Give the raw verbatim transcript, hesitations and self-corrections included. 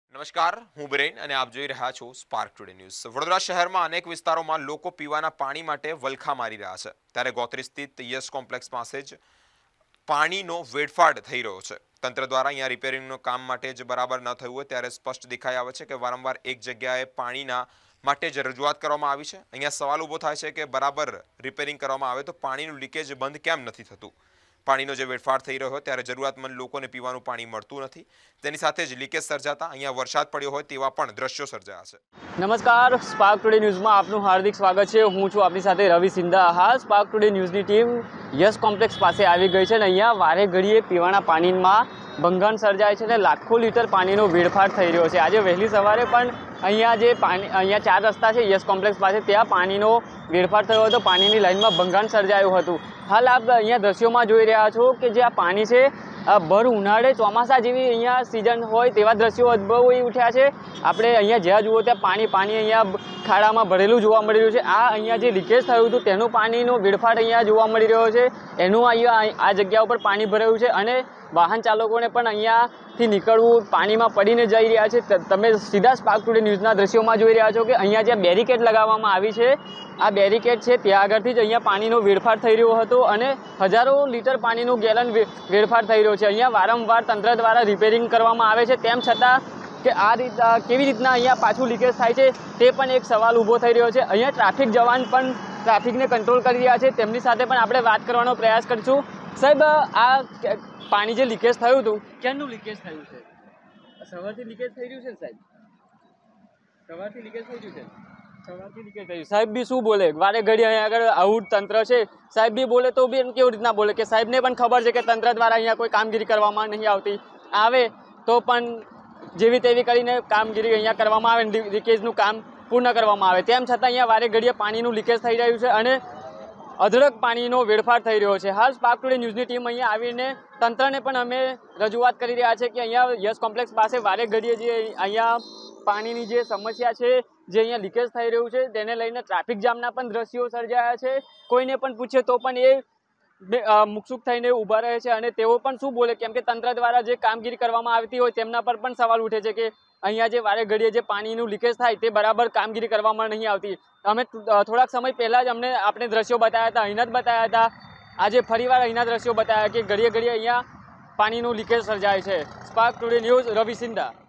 નમસ્કાર, હું બિરેન અને આપ જોઈ રહ્યા છો સ્પાર્ક ટુડે ન્યૂઝ। વડોદરા શહેરમાં અનેક વિસ્તારોમાં લોકો પીવાના પાણી માટે વલખા મારી રહ્યા છે, ત્યારે ગોત્રી સ્થિત યસ કોમ્પ્લેક્સ પાસે જ પાણીનો વેડફાટ થઈ રહ્યો છે। તંત્ર દ્વારા અહીંયા રિપેરિંગનું કામ માટે જ બરાબર ન થયું હોય ત્યારે સ્પષ્ટ દેખાઈ આવે છે કે વારંવાર એક જગ્યાએ પાણીના માટે જ રજૂઆત કરવામાં આવી છે। અહીંયા સવાલ ઊભો થાય છે કે બરાબર રિપેરિંગ કરવામાં આવે તો પાણીનું લીકેજ બંધ કેમ નથી થતું। પાણીનો જે વેડફાટ થઈ રહ્યો હોય ત્યારે જરૂરિયાતમંદ લોકોને પીવાનું પાણી મળતું નથી, તેની સાથે જ લીકેજ સર્જાતા અહીંયા વરસાદ પડ્યો હોય તેવા પણ દ્રશ્યો સર્જાયા છે। નમસ્કાર, સ્પાર્ક ટુડે ન્યૂઝમાં આપનું હાર્દિક સ્વાગત છે। હું છું આપની સાથે રવિ સિંધા। હા, સ્પાર્ક ટુડે ન્યૂઝની ટીમ યસ કોમ્પ્લેક્સ પાસે આવી ગઈ છે અને અહીંયા વારે ઘડીએ પીવાના પાણીમાં ભંગાણ સર્જાય છે અને લાખો લીટર પાણીનો વેડફાટ થઈ રહ્યો છે। આજે વહેલી સવારે પણ અહીંયા જે પાણી અહીંયા ચાર રસ્તા છે યસ કોમ્પ્લેક્સ પાસે, ત્યાં પાણીનો વેડફાટ થયો હતો, પાણીની લાઇનમાં ભંગાણ સર્જાયું હતું। હાલ આપ અહીંયા દ્રશ્યોમાં જોઈ રહ્યા છો કે જે આ પાણી છે ભર ઉનાળે ચોમાસા જેવી અહીંયા સિઝન હોય તેવા દ્રશ્યો ઉદ્ભવી ઉઠ્યા છે। આપણે અહીંયા જ્યાં જુઓ ત્યાં પાણી પાણી અહીંયા ખાડામાં ભરેલું જોવા મળી રહ્યું છે। આ અહીંયા જે લીકેજ થયું હતું તેનું પાણીનો વેડફાટ અહીંયા જોવા મળી રહ્યો છે, એનું અહીંયા આ જગ્યા ઉપર પાણી ભરાયું છે અને વાહન ચાલકોને પણ અહીંયાથી નીકળવું પાણીમાં પડીને જઈ રહ્યા છે। તમે સીધા સ્પાર્ક ટુડે ન્યૂઝના દ્રશ્યોમાં જોઈ રહ્યા છો કે અહીંયા જ્યાં બેરિકેડ લગાવવામાં આવી છે, આ બેરિકેડ છે ત્યાં આગળથી જ અહીંયા પાણીનો વેડફાટ થઈ રહ્યો હતો અને હજારો લીટર પાણીનું ગેલન વેડફાટ થઈ રહ્યો છે। અહીંયા વારંવાર તંત્ર દ્વારા રિપેરિંગ કરવામાં આવે છે, તેમ છતાં કે આ રીત કેવી રીતના અહીંયા પાછું લીકેજ થાય છે તે પણ એક સવાલ ઊભો થઈ રહ્યો છે। અહીંયા ટ્રાફિક જવાન પણ ટ્રાફિકને કંટ્રોલ કરી રહ્યા છે, તેમની સાથે પણ આપણે વાત કરવાનો પ્રયાસ કરીશું। સાહેબ, આ પાણી જે લીકેજ થયું હતું, ક્યાંનું લીકેજ થયું છે? સવારથી લીકેજ થઈ રહ્યું છે સાહેબ? સવારથી લીકેજ થઈ રહ્યું છે? સવારથી લીકેજ થયું। સાહેબ બી શું બોલે? વારે ઘડી અહીંયા આગળ આવું તંત્ર છે, સાહેબ બી બોલે તો બી એમ કેવી રીતના બોલે કે સાહેબને પણ ખબર છે કે તંત્ર દ્વારા અહીંયા કોઈ કામગીરી કરવામાં નહીં આવતી, આવે તો પણ જેવી તેવી કરીને કામગીરી અહીંયા કરવામાં આવે, લીકેજનું કામ પૂર્ણ કરવામાં આવે, તેમ છતાં અહીંયા વારે ઘડીએ પાણીનું લીકેજ થઈ રહ્યું છે અને અઢળક પાણીનો વેડફાટ થઈ રહ્યો છે। હાલ સ્પાર્ક ટુડે ન્યૂઝની ટીમ અહીંયા આવીને તંત્રને પણ અમે રજૂઆત કરી રહ્યા છે કે અહીંયા યસ કોમ્પ્લેક્સ પાસે વારે ઘડીએ જે અહીંયા પાણીની જે સમસ્યા છે, જે અહીંયા લીકેજ થઈ રહ્યું છે, તેને લઈને ટ્રાફિક જામના પણ દ્રશ્યો સર્જાયા છે। કોઈને પણ પૂછે તો પણ એ મુકસુક થઈને ઊભા રહે છે અને તેઓ પણ શું બોલે, કેમ કે તંત્ર દ્વારા જે કામગીરી કરવામાં આવતી હોય તેમના પર પણ સવાલ ઉઠે છે કે અહીંયા જે વારે ઘડીએ જે પાણીનું લીકેજ થાય તે બરાબર કામગીરી કરવામાં નહીં આવતી। અમે થોડાક સમય પહેલાં જ અમને આપણે દ્રશ્યો બતાવ્યા હતા, અહીંના જ બતાવ્યા હતા, આજે ફરીવાર અહીંના દ્રશ્યો બતાવ્યા કે ઘડીએ ઘડીએ અહીંયા પાણીનું લીકેજ સર્જાય છે। Spark today news, Ravi Sindha.